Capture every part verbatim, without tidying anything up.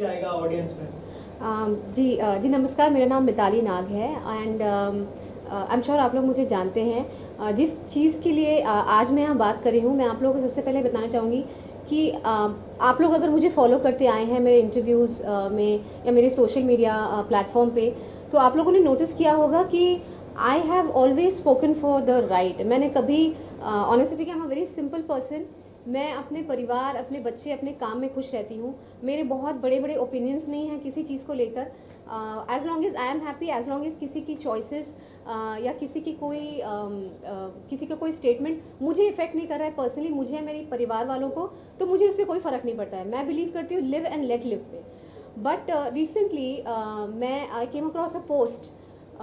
Message आएगा audience में? uh, जी uh, जी नमस्कार, मेरा नाम मिताली नाग है एंड आई एम श्योर आप लोग मुझे जानते हैं। uh, जिस चीज़ के लिए uh, आज मैं यहाँ बात कर रही हूँ, मैं आप लोगों को सबसे पहले बताना चाहूँगी कि uh, आप लोग अगर मुझे फॉलो करते आए हैं मेरे इंटरव्यूज़ uh, में या मेरे सोशल मीडिया प्लेटफॉर्म पे, तो आप लोगों ने नोटिस किया होगा कि I have always spoken for the right. मैंने कभी honestly speaking, I am a very simple person. मैं अपने परिवार, अपने बच्चे, अपने काम में खुश रहती हूँ। मेरे बहुत बड़े बड़े ओपिनियंस नहीं हैं किसी चीज़ को लेकर। As long as I am happy, as long as किसी की चॉइसेस uh, या किसी की कोई uh, uh, किसी का कोई स्टेटमेंट मुझे इफेक्ट नहीं कर रहा है पर्सनली, मुझे या मेरे परिवार वालों को, तो मुझे उससे कोई फ़र्क नहीं पड़ता है। मैं बिलीव करती हूँ लिव एंड लेट लिव पे। बट रिसेंटली मैं I came across a post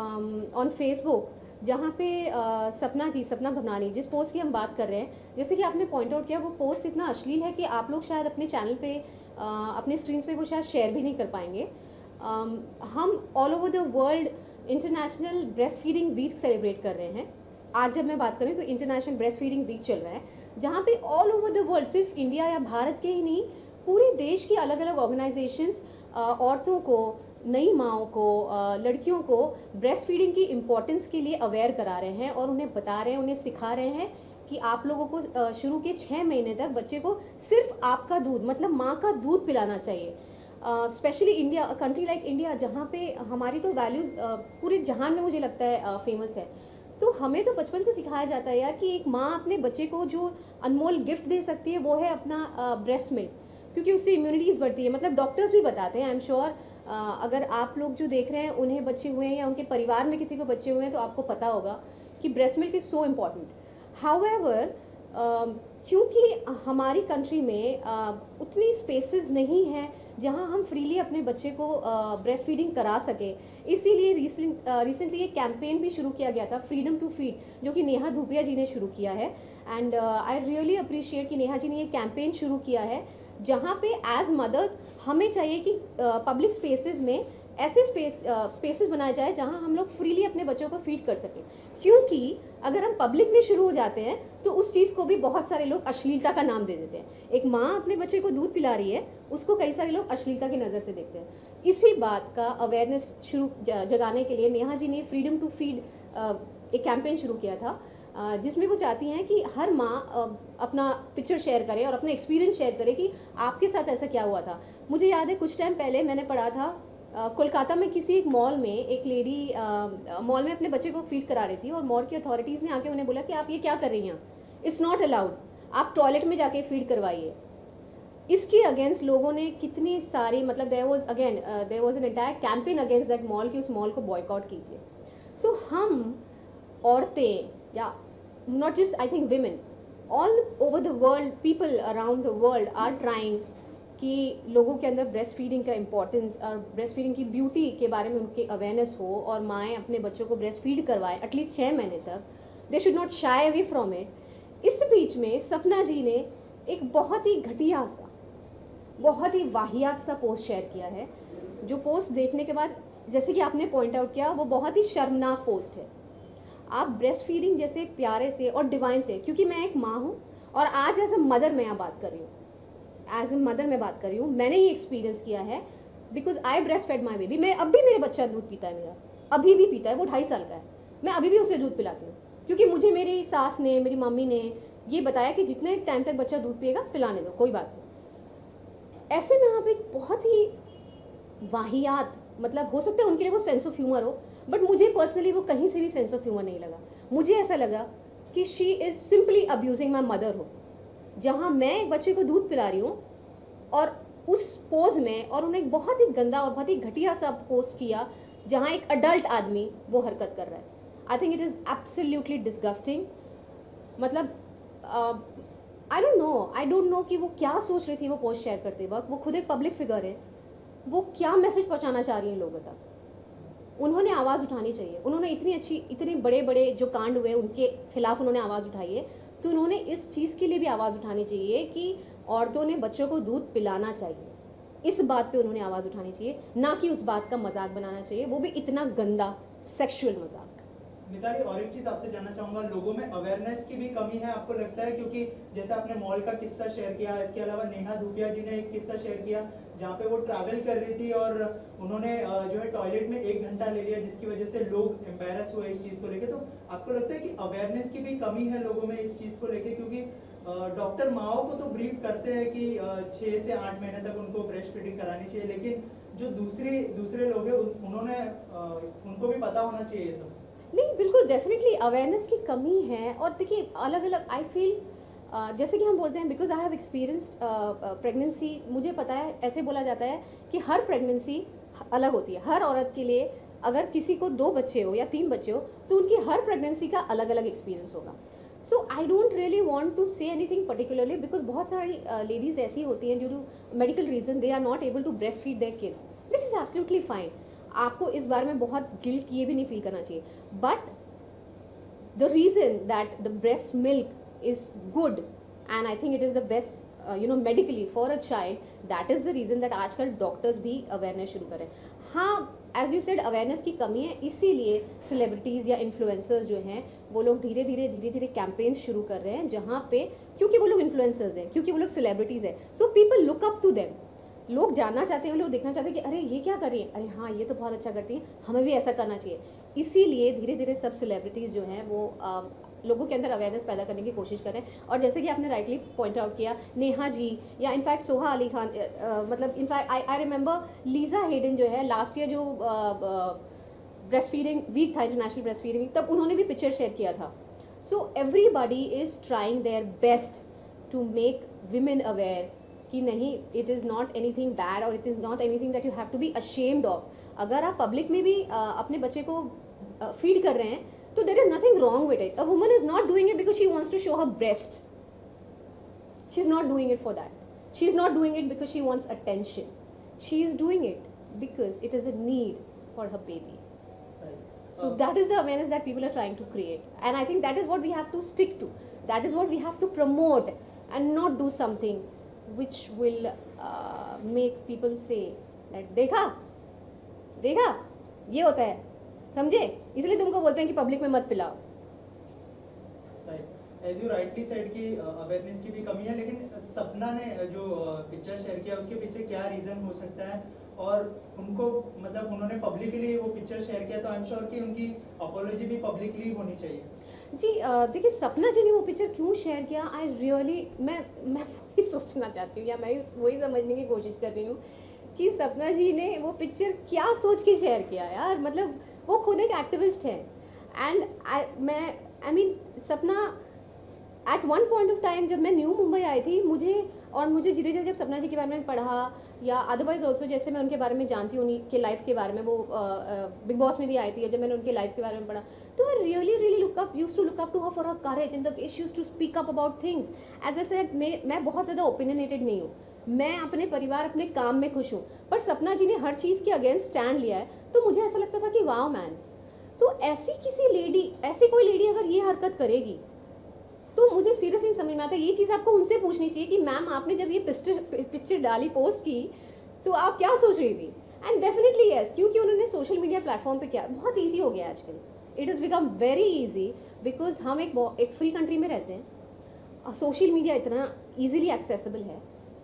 on Facebook जहाँ पे uh, सपना जी सपना भवनानी, जिस पोस्ट की हम बात कर रहे हैं, जैसे कि आपने पॉइंट आउट किया, वो पोस्ट इतना अश्लील है कि आप लोग शायद अपने चैनल पे uh, अपने स्क्रीन पे वो शायद शेयर भी नहीं कर पाएंगे। um, हम all over the world international breastfeeding week celebrate कर रहे हैं। आज जब मैं बात करें तो इंटरनेशनल ब्रेस्ट फीडिंग वीक चल रहा है, जहाँ पे ऑल ओवर द वर्ल्ड, सिर्फ इंडिया या भारत के ही नहीं, पूरे देश की अलग अलग ऑर्गेनाइजेशंस औरतों को, नई माओं को, लड़कियों को ब्रेस्ट फीडिंग की इम्पोर्टेंस के लिए अवेयर करा रहे हैं और उन्हें बता रहे हैं, उन्हें सिखा रहे हैं कि आप लोगों को शुरू के छः महीने तक बच्चे को सिर्फ आपका दूध, मतलब माँ का दूध पिलाना चाहिए। Specially India, country like India, जहाँ पे हमारी तो वैल्यूज़ पूरे जहान में मुझे लगता है फेमस है। तो हमें तो बचपन से सिखाया जाता है यार कि एक माँ अपने बच्चे को जो अनमोल गिफ्ट दे सकती है वो है अपना ब्रेस्ट मिल्क, क्योंकि उससे इम्यूनिटीज़ बढ़ती है। मतलब डॉक्टर्स भी बताते हैं, आई एम श्योर अगर आप लोग जो देख रहे हैं उन्हें बच्चे हुए हैं या उनके परिवार में किसी को बच्चे हुए हैं तो आपको पता होगा कि breast milk is so important. However क्योंकि हमारी कंट्री में uh, उतनी स्पेसेस नहीं हैं जहां हम फ्रीली अपने बच्चे को ब्रेस्ट uh, फीडिंग करा सके, इसीलिए रिसेंटली एक कैंपेन भी शुरू किया गया था, फ्रीडम टू फीड, जो कि नेहा धूपिया जी ने शुरू किया है। एंड आई रियली अप्रिशिएट कि नेहा जी ने ये कैंपेन शुरू किया है, जहाँ पे एज मदर्स हमें चाहिए कि पब्लिक uh, स्पेसेस में ऐसे स्पेस स्पेसेस uh, बनाए जाए जहाँ हम लोग फ्रीली अपने बच्चों को फीड कर सकें। क्योंकि अगर हम पब्लिक में शुरू हो जाते हैं तो उस चीज़ को भी बहुत सारे लोग अश्लीलता का नाम दे देते हैं। एक माँ अपने बच्चे को दूध पिला रही है, उसको कई सारे लोग अश्लीलता की नज़र से देखते हैं। इसी बात का अवेयरनेस शुरू जगाने के लिए नेहा जी ने फ्रीडम टू फीड एक कैंपेन शुरू किया था, जिसमें वो चाहती हैं कि हर माँ अपना पिक्चर शेयर करे और अपना एक्सपीरियंस शेयर करे कि आपके साथ ऐसा क्या हुआ था। मुझे याद है कुछ टाइम पहले मैंने पढ़ा था कोलकाता में किसी एक मॉल में एक लेडी मॉल में अपने बच्चे को फीड करा रही थी और मॉल की अथॉरिटीज़ ने आके उन्हें बोला कि आप ये क्या कर रही हैं, इट्स नॉट अलाउड, आप टॉयलेट में जाके फीड करवाइए। इसके अगेंस्ट लोगों ने कितनी सारी, मतलब there was again there was an entire campaign against that mall कि उस मॉल को बॉयकॉट कीजिए। तो हम औरतें, या not just I think women, all over the world, people around the world are trying कि लोगों के अंदर ब्रेस्ट फीडिंग का इम्पोर्टेंस और ब्रेस्ट फीडिंग की ब्यूटी के बारे में उनके अवेयरनेस हो और माएँ अपने बच्चों को ब्रेस्ट फीड करवाएं एटलीस्ट छः महीने तक। They should not shy away from it. इस बीच में सपना जी ने एक बहुत ही घटिया सा, बहुत ही वाहियात सा पोस्ट शेयर किया है, जो पोस्ट देखने के बाद, जैसे कि आपने पॉइंट आउट किया, वो बहुत ही शर्मनाक पोस्ट है। आप ब्रेस्ट फीडिंग जैसे प्यारे से और डिवाइन से, क्योंकि मैं एक माँ हूँ और आज एज अ मदर मैं यहाँ बात कर रही हूँ, एज ए मदर मैं बात कर रही हूँ, मैंने ही एक्सपीरियंस किया है, because I breast fade my baby. मैं अब भी, मेरे बच्चा दूध पीता है, मेरा अभी भी पीता है, वो ढाई साल का है, मैं अभी भी उसे दूध पिलाती हूँ, क्योंकि मुझे मेरी सास ने, मेरी मम्मी ने ये बताया कि जितने टाइम तक बच्चा दूध पिएगा पिलाने दो, कोई बात नहीं। ऐसे में आप एक बहुत ही वाहियात, मतलब हो सकता है उनके लिए वो सेंस ऑफ ह्यूमर हो, बट मुझे पर्सनली वो कहीं से भी सेंस ऑफ ह्यूमर नहीं लगा। मुझे ऐसा लगा कि she is simply abusing my mother हो, जहाँ मैं एक बच्चे को दूध पिला रही हूँ और उस पोज में, और उन्हें एक बहुत ही गंदा और बहुत ही घटिया सा पोस्ट किया जहाँ एक अडल्ट आदमी वो हरकत कर रहा है। I think it is absolutely disgusting. मतलब I don't know I don't know कि वो क्या सोच रही थी वो पोस्ट शेयर करते वक्त। वो खुद एक पब्लिक फिगर है, वो क्या मैसेज पहुँचाना चाह रही हैं लोगों तक। उन्होंने आवाज़ उठानी चाहिए। उन्होंने इतनी अच्छी, इतने बड़े बड़े जो कांड हुए उनके खिलाफ उन्होंने आवाज़ उठाई है, तो उन्होंने इस चीज़ के लिए भी आवाज़ उठानी चाहिए कि औरतों ने बच्चों को दूध पिलाना चाहिए। इस बात पे उन्होंने आवाज़ उठानी चाहिए, ना कि उस बात का मजाक बनाना चाहिए, वो भी इतना गंदा सेक्सुअल मजाक। मिताली, और एक चीज आपसे जानना चाहूंगा, लोगों में अवेयरनेस की भी कमी है आपको लगता है? क्योंकि जैसे आपने मॉल का किस्सा शेयर किया, इसके अलावा नेहा धूपिया जी ने एक किस्सा शेयर किया जहाँ पे वो ट्रैवल कर रही थी और उन्होंने अ, जो है टॉयलेट में एक घंटा ले लिया, जिसकी वजह से लोग एम्बेरस हुए इस चीज़ को लेके। तो आपको लगता है कि अवेयरनेस की भी कमी है लोगों में इस चीज़ को लेके? क्योंकि डॉक्टर माओ को तो ब्रीफ करते हैं कि छः से आठ महीने तक उनको ब्रेस्ट फीडिंग करानी चाहिए, लेकिन जो दूसरी दूसरे लोग हैं उन्होंने अ, उनको भी पता होना चाहिए ये सब। नहीं, बिल्कुल डेफिनेटली अवेयरनेस की कमी है। और देखिए अलग अलग आई फील जैसे कि हम बोलते हैं because I have experienced pregnancy, मुझे पता है ऐसे बोला जाता है कि हर प्रेगनेंसी अलग होती है। हर औरत के लिए अगर किसी को दो बच्चे हो या तीन बच्चे हो तो उनकी हर प्रेगनेंसी का अलग अलग एक्सपीरियंस होगा। So I don't really want to say anything particularly because बहुत सारी लेडीज़ ऐसी होती हैं due to medical reason they are not able to breastfeed their kids, which is absolutely fine. आपको इस बारे में बहुत गिल्ट ये भी नहीं फील करना चाहिए। But the reason that the breast milk is good and I think it is the best uh, you know medically for a child, that is the reason that आजकल डॉक्टर्स भी awareness शुरू करें। हाँ, as you said awareness की कमी है, इसीलिए celebrities या इन्फ्लुएंसर्स जो हैं वो लोग धीरे धीरे धीरे धीरे कैंपेन्स शुरू कर रहे हैं, जहाँ पे क्योंकि वो लोग इन्फ्लुएंसर्स हैं, क्योंकि वो लोग सेलिब्रिटीज़ हैं, so people look up to them. लोग जानना चाहते हैं, लोग देखना चाहते हैं कि अरे ये क्या कर रही है, अरे हाँ ये तो बहुत अच्छा करती हैं, हमें भी ऐसा करना चाहिए। इसीलिए धीरे धीरे सब सेलिब्रिटीज़ जो हैं वो आ, लोगों के अंदर अवेयरनेस पैदा करने की कोशिश करें। और जैसे कि आपने राइटली पॉइंट आउट किया, नेहा जी या इनफैक्ट सोहा अली खान, मतलब in fact I I remember Lisa Hayden जो है लास्ट ईयर जो ब्रेस्ट फीडिंग वीक था, इंटरनेशनल ब्रेस्ट फीडिंग वीक, तब उन्होंने भी पिक्चर शेयर किया था। So everybody is trying their best to make women aware कि नहीं, it is not anything bad और it is not anything that you have to be ashamed of. अगर आप पब्लिक में भी uh, अपने बच्चे को फीड uh, कर रहे हैं तो there is nothing wrong with it. A woman is not doing it because she wants to show her breast. She's not doing it for that. She's not doing it because she wants attention. She is doing it because it is a need for her baby. Right. So Uh, that is the awareness that people are trying to create, and I think that is what we have to stick to. That is what we have to promote, and not do something which will uh, make people say that देखा देखा ये होता है, समझे, इसलिए तुमको बोलते हैं कि पब्लिक में मत पिलाओ। एज यू राइटली सेड कि अवेयरनेस की भी कमी है, लेकिन सपना ने जो पिक्चर शेयर किया उसके पीछे क्या रीजन हो सकता है? और उनको मतलब उन्होंने पब्लिकली वो पिक्चर शेयर किया तो आई एम श्योर कि उनकी अपॉलॉजी भी पब्लिकली होनी चाहिए। जी देखिए, सपना जी ने वो पिक्चर क्यों शेयर किया, आई रियली मैं मैं वही सोचना चाहती हूँ या मैं वही समझने की कोशिश कर रही हूँ कि सपना जी ने वो पिक्चर क्या सोच के शेयर किया यार। मतलब वो खुद एक एक्टिविस्ट है एंड आई मैं I mean Sapna at one point of time जब मैं न्यू मुंबई आई थी, मुझे और मुझे धीरे धीरे जब सपना जी के बारे में पढ़ा या अदरवाइज ऑल्सो जैसे मैं उनके बारे में जानती हूँ, उन्हीं के लाइफ के बारे में, वो बिग बॉस में भी आई थी, जब मैंने उनके लाइफ के बारे में पढ़ा तो I really really look up used to look up to her for her courage and the way she used to speak up about things. As I said मैं बहुत ज़्यादा ओपिनियनेटेड नहीं हूँ, मैं अपने परिवार अपने काम में खुश हूँ, पर सपना जी ने हर चीज़ के अगेंस्ट स्टैंड लिया है तो मुझे ऐसा लगता था कि वाओ मैन, तो ऐसी किसी लेडी ऐसी कोई लेडी अगर ये हरकत करेगी तो मुझे सीरियसली समझ में आता है। ये चीज़ आपको उनसे पूछनी चाहिए कि मैम आपने जब ये पिक्चर पिक्चर डाली पोस्ट की तो आप क्या सोच रही थी। एंड डेफिनेटली यस, क्योंकि उन्होंने सोशल मीडिया प्लेटफॉर्म पे किया, बहुत ईजी हो गया आजकल, it is become very easy because हम एक एक फ्री कंट्री में रहते हैं, सोशल मीडिया इतना ईजिली एक्सेसिबल है।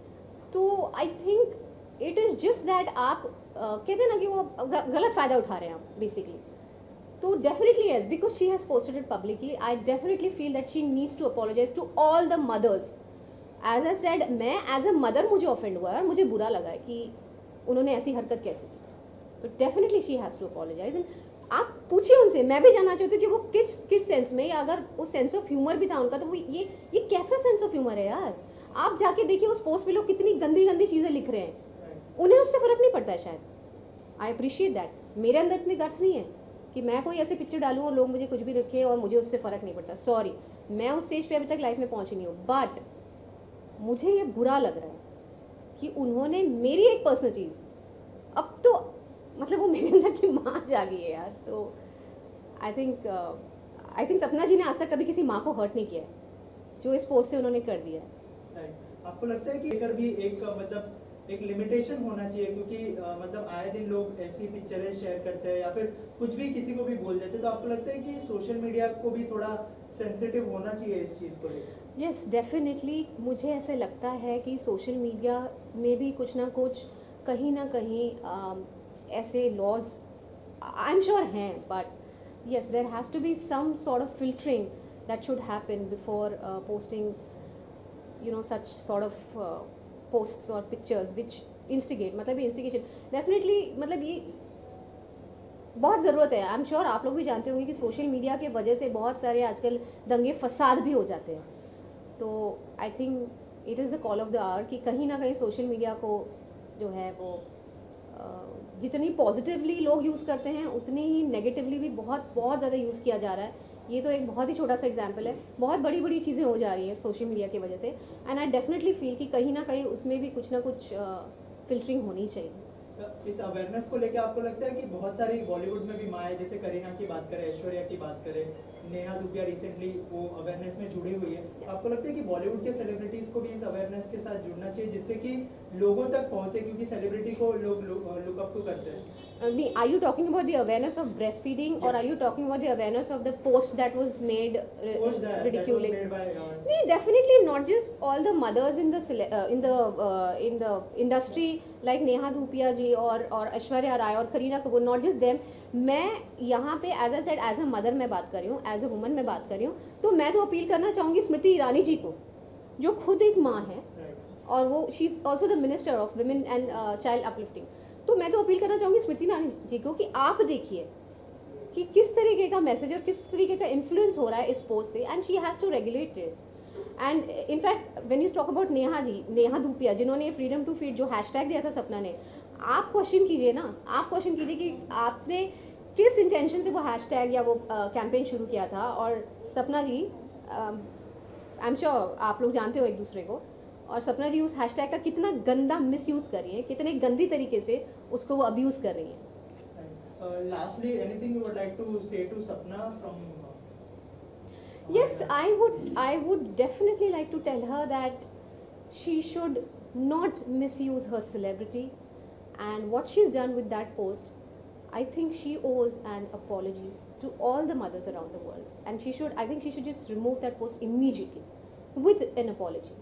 तो I think it is just that आप uh, कहते हैं ना कि वो गलत फ़ायदा उठा रहे हैं आप बेसिकली। तो definitely yes, because she has posted it publicly, I definitely feel that she needs to apologise to all the mothers. As I said, मैं एज अ मदर मुझे ऑफेंड हुआ है और मुझे बुरा लगा है कि उन्होंने ऐसी हरकत कैसे की। तो definitely she has to apologise. And आप पूछिए उनसे, मैं भी जानना चाहती हूँ कि वो किस किस सेंस में, या अगर वो सेंस ऑफ ह्यूमर भी था उनका तो वो ये ये कैसा सेंस ऑफ ह्यूमर है यार। आप जाके देखिए उस पोस्ट पे लोग कितनी गंदी गंदी चीज़ें लिख रहे हैं, उन्हें उससे फ़र्क नहीं पड़ता है शायद। I appreciate that. मेरे अंदर इतनी गट्स नहीं है कि मैं कोई ऐसी पिक्चर डालूँ और लोग मुझे कुछ भी रखें और मुझे उससे फ़र्क नहीं पड़ता। सॉरी, मैं उस स्टेज पे अभी तक लाइफ में पहुंची नहीं हूँ, बट मुझे ये बुरा लग रहा है कि उन्होंने मेरी एक पर्सनल चीज़, अब तो मतलब वो मेरे अंदर की माँ जागी है यार। तो आई थिंक आई थिंक सपना जी ने आज तक कभी किसी माँ को हर्ट नहीं किया है, जो इस पोस्ट से उन्होंने कर दिया है। Right. आपको लगता है कि लेकर भी एक मतलब एक लिमिटेशन होना चाहिए, क्योंकि आ, मतलब आए दिन लोग ऐसी पिक्चरें शेयर करते हैं या फिर कुछ भी किसी को भी बोल देते हैं, तो आपको लगता है कि सोशल मीडिया को भी थोड़ा सेंसिटिव होना चाहिए इस चीज़ को लेकर? यस डेफिनेटली, मुझे ऐसे लगता है कि सोशल मीडिया में भी कुछ ना कुछ कहीं ना कहीं um, ऐसे लॉज आई एम श्योर हैं, but yes, there has to be some sort of filtering that should happen before uh, posting, you know, such sort of uh, posts or pictures which instigate, मतलब ये instigation definitely, मतलब ये बहुत ज़रूरत है. आई am sure आप लोग भी जानते होंगे कि सोशल मीडिया के वजह से बहुत सारे आजकल दंगे फसाद भी हो जाते हैं. तो I think it is the call of the hour कि कहीं ना कहीं सोशल मीडिया को जो है वो uh, जितनी पॉजिटिवली लोग यूज़ करते हैं उतनी ही नेगेटिवली भी बहुत बहुत ज़्यादा यूज़ किया जा रहा है. ये तो एक बहुत ही छोटा सा एग्जांपल है. बहुत बड़ी बड़ी चीज़ें हो जा रही हैं सोशल मीडिया की वजह से, एंड आई डेफिनेटली फील कि कहीं ना कहीं उसमें भी कुछ ना कुछ फिल्टरिंग uh, होनी चाहिए. इस अवेयरनेस को लेकर आपको लगता है कि बहुत सारी बॉलीवुड में भी माँ है, जैसे करीना की बात करें, ऐश्वर्या की बात करें, नेहा धूपिया रिसेंटली वो अवेयरनेस में जुड़ी हुई है. yes. आपको लगता है कि बॉलीवुड के सेलिब्रिटीज को भी इस अवेयरनेस के साथ जुड़ना चाहिए जिससे कि लोगों तक पहुंचे, क्योंकि सेलिब्रिटी को लोग लुक अप टू करते हैं. Uh, are you talking about the awareness of breastfeeding, yeah. or are you talking about the awareness of the post that was made uh, post that, ridiculing? That was made by, uh, no, definitely not just all the mothers in the uh, in the uh, in the industry like Neha Dhupia ji or or Aishwarya Rai और Kareena Kapoor, not just them. मैं यहाँ पे as I said as a mother मैं बात कर रही हूँ, as a woman मैं बात कर रही हूँ, तो मैं तो अपील करना चाहूँगी स्मृति ईरानी जी को, जो खुद एक माँ है, और वो she is also the minister of women and child uplifting. तो मैं तो अपील करना चाहूँगी स्मृति ईरानी जी को कि आप देखिए कि किस तरीके का मैसेज और किस तरीके का इन्फ्लुएंस हो रहा है इस पोस्ट से, and she has to regulate this. And in fact when you talk about Neha ji, Neha Dhupia जिन्होंने फ्रीडम टू फीड जो हैशटैग दिया था सपना ने, आप क्वेश्चन कीजिए ना, आप क्वेश्चन कीजिए कि आपने किस इंटेंशन से वो हैशटैग या वो कैंपेन uh, शुरू किया था. और सपना जी, आई एम श्योर आप लोग जानते हो एक दूसरे को, और सपना जी उस हैशटैग का कितना गंदा मिसयूज़ कर रही हैं, कितने गंदी तरीके से उसको वो अब्यूज़ कर रही हैं. Lastly anything you would like to say to Sapna from? Yes, I would I would definitely like to tell her that she should not misuse her celebrity, and what she's done with that post, I think she owes an apology to all the mothers around the world, and she should I think she should just remove that post immediately with an apology.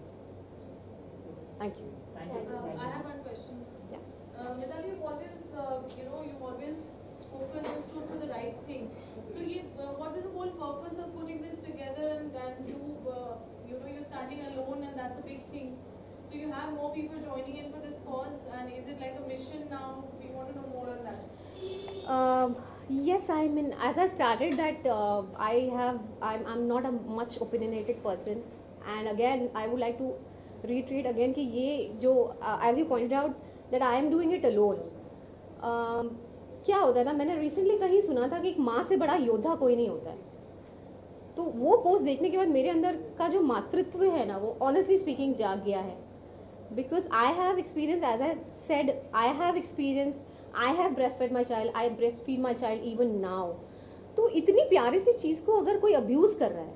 Thank you. Thank you. Uh, I have one question. Yeah. Uh, Mitali, you've always, uh, you know, you've always spoken and stood for the right thing. So, you, uh, what is the whole purpose of putting this together? And, and you, uh, you know, you're standing alone, and that's a big thing. So, you have more people joining in for this cause, and is it like a mission now? We want to know more on that. Uh, yes, I mean, as I started that, uh, I have, I'm, I'm not a much opinionated person, and again, I would like to reiterate again कि ये जो as you pointed out that I am doing it alone. uh, क्या होता है ना, मैंने recently कहीं सुना था कि एक माँ से बड़ा योद्धा कोई नहीं होता है. तो वो पोस्ट देखने के बाद मेरे अंदर का जो मातृत्व है ना, वो ऑनेस्टली स्पीकिंग जाग गया है. Because I have experience, as I said, I have experience, I have breast fade my child, I breast feed my child even now. तो इतनी प्यारी सी चीज़ को अगर कोई अब्यूज़ कर रहा है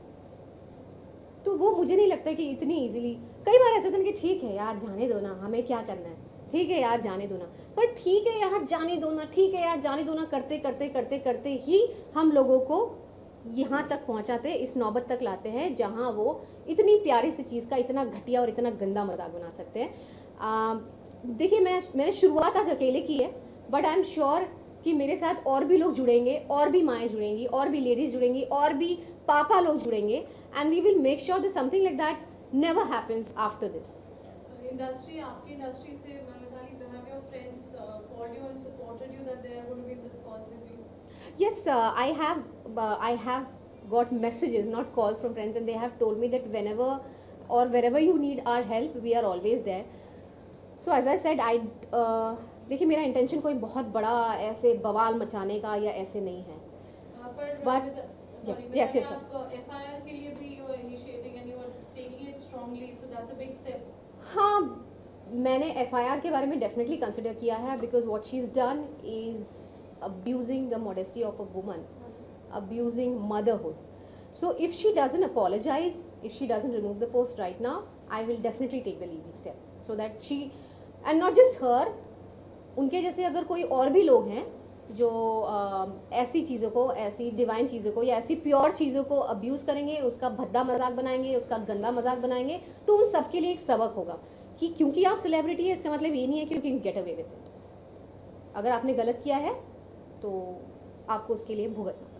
तो वो मुझे नहीं लगता कि इतनी इजीली, कई बार ऐसा होता है कि ठीक है यार जाने दो ना, हमें क्या करना है, ठीक है यार जाने दो ना, पर ठीक है यार जाने दो ना, ठीक है यार जाने दो ना करते करते करते करते ही हम लोगों को यहाँ तक पहुँचाते, इस नौबत तक लाते हैं जहाँ वो इतनी प्यारी सी चीज़ का इतना घटिया और इतना गंदा मजाक बना सकते हैं. देखिए, मैं मैंने शुरुआत आज अकेले की है, बट आई एम श्योर कि मेरे साथ और भी लोग जुड़ेंगे, और भी माएँ जुड़ेंगी, और भी लेडीज़ जुड़ेंगी, और भी पापा लोग जुड़ेंगे, and we will make sure that something like that never happens after this. Industry, आपकी industry से Mitali, have your friends uh, called you and supported you that they are going to be in this cause with you? Yes, uh, I have. Uh, I have got messages, not calls, from friends, and they have told me that whenever or wherever you need our help, we are always there. So as I said, I uh, देखिए मेरा intention कोई बहुत बड़ा ऐसे बवाल मचाने का या ऐसे नहीं है. Uh, पर But sorry, yes, yes, yes, sir. आप F I R के लिए भी you are initiating and you are taking it strongly, so that's a big step. हाँ, मैंने F I R के बारे में definitely consider किया है, because what she's done is abusing the modesty of a woman, abusing motherhood. So if she doesn't apologize, if she doesn't remove the post right now, I will definitely take the legal step, so that she, and not just her, उनके जैसे अगर कोई और भी लोग हैं जो आ, ऐसी चीज़ों को, ऐसी डिवाइन चीज़ों को या ऐसी प्योर चीज़ों को अब्यूज़ करेंगे, उसका भद्दा मजाक बनाएंगे, उसका गंदा मजाक बनाएंगे, तो उन सब के लिए एक सबक होगा कि क्योंकि आप सेलिब्रिटी है इसका मतलब ये नहीं है कि you can get away with it. अगर आपने गलत किया है तो आपको उसके लिए भुगतना।